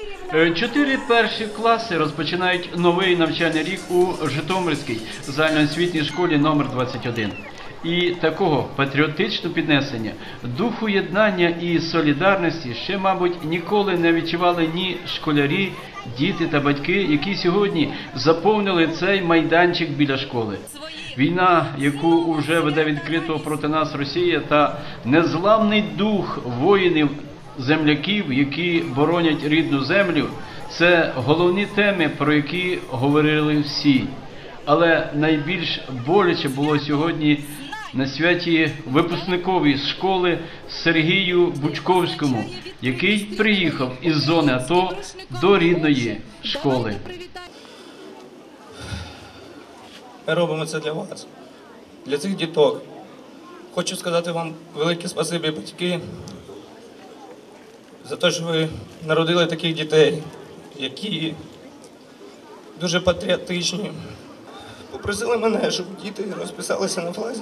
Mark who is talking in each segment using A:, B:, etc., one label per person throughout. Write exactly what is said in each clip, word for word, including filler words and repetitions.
A: Чотири перші класи розпочинають новий навчальний рік у Житомирській загальноосвітній школі номер двадцять один. І такого патріотичного піднесення, духу єднання і солідарності ще, мабуть, ніколи не відчували ні школярі, діти та батьки, які сьогодні заповнили цей майданчик біля школи. Війна, яку вже веде відкрито проти нас Росія, та незламний дух воїнів, земляків, які боронять рідну землю – це головні теми, про які говорили всі. Але найбільш боляче було сьогодні на святі випускникові з школи Сергію Бучковському, який приїхав із зони АТО до рідної школи.
B: Ми робимо це для вас, для цих діток. Хочу сказати вам велике спасибі, батьки, за те, що ви народили таких дітей, які дуже патріотичні. Попросили мене, щоб діти розписалися на флазі.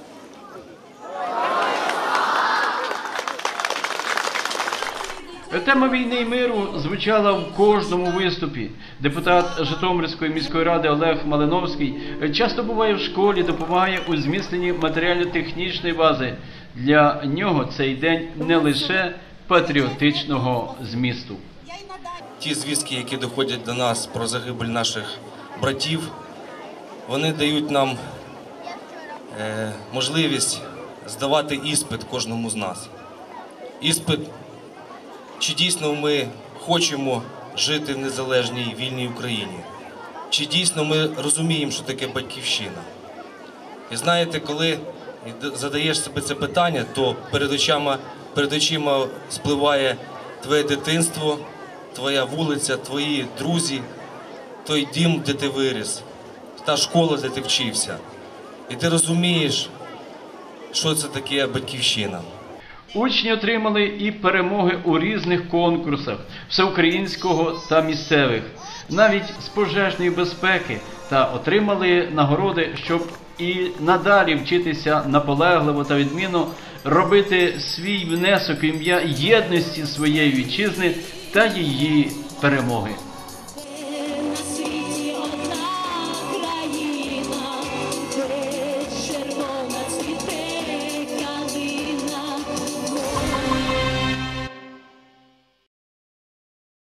A: Тема війни і миру звучала в кожному виступі. Депутат Житомирської міської ради Олег Малиновський часто буває в школі, допомагає у зміцненні матеріально-технічної бази. Для нього цей день не лише патріотичного змісту.
C: Ті звістки, які доходять до нас про загибель наших братів, вони дають нам е, можливість здавати іспит кожному з нас. Іспит, чи дійсно ми хочемо жити в незалежній вільній Україні, чи дійсно ми розуміємо, що таке батьківщина. І знаєте, коли задаєш собі це питання, то перед очима, перед очима спливає твоє дитинство, твоя вулиця, твої друзі, той дім, де ти виріс, та школа, де ти вчився. І ти розумієш, що це таке батьківщина.
A: Учні отримали і перемоги у різних конкурсах всеукраїнського та місцевих, навіть з пожежної безпеки, та отримали нагороди, щоб і надалі вчитися наполегливо та відмінно, робити свій внесок в ім'я єдності своєї вітчизни та її перемоги.